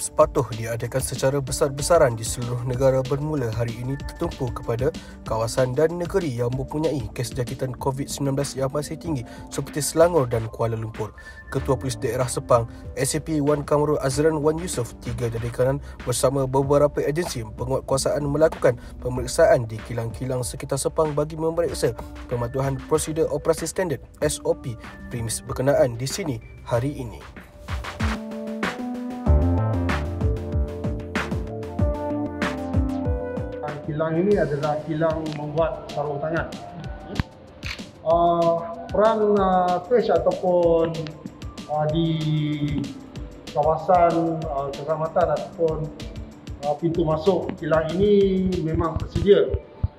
Polis Patuh diadakan secara besar-besaran di seluruh negara bermula hari ini tertumpu kepada kawasan dan negeri yang mempunyai kes jangkitan COVID-19 yang masih tinggi seperti Selangor dan Kuala Lumpur. Ketua Polis Daerah Sepang, SAP Wan Kamarul Azran Wan Yusof, tiga diadakan bersama beberapa agensi penguatkuasaan melakukan pemeriksaan di kilang-kilang sekitar Sepang bagi memeriksa pematuhan prosedur operasi standard SOP premis berkenaan di sini hari ini. Kilang ini adalah kilang membuat sarung tangan. Peran fish ataupun di kawasan keselamatan ataupun pintu masuk kilang ini memang tersedia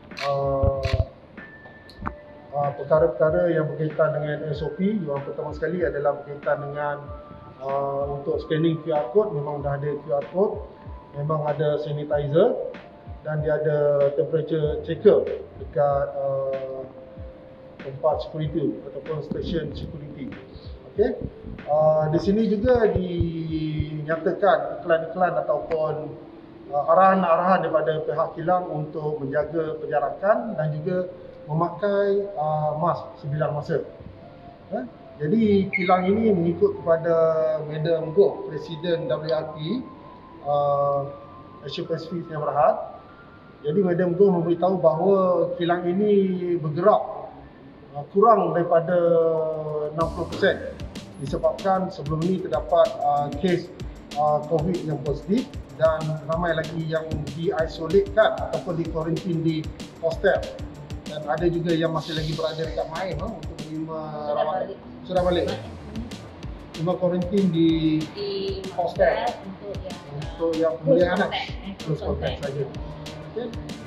perkara-perkara yang berkaitan dengan SOP. Yang pertama sekali adalah berkaitan dengan untuk scanning QR code. Memang dah ada QR code, memang ada sanitizer dan dia ada temperature checker dekat tempat security ataupun station security. Okey. Di sini juga dinyatakan iklan-iklan ataupun arahan-arahan daripada pihak kilang untuk menjaga penjarakan dan juga memakai mask sebilang masa. Jadi kilang ini mengikut kepada Madam Go, Presiden WRP Asia Pasifik yang Berhad. Jadi Madam Go memberitahu bahawa kilang ini bergerak kurang daripada 60% disebabkan sebelum ini terdapat kes COVID yang positif dan ramai lagi yang diisolatkan ataupun dikuarantin di hostel, dan ada juga yang masih lagi berada dekat main untuk menerima rawatan. Sudah balik. Cuma kuarantin di hostel untuk yang pemulihan anak, terus kontak saja. Okay.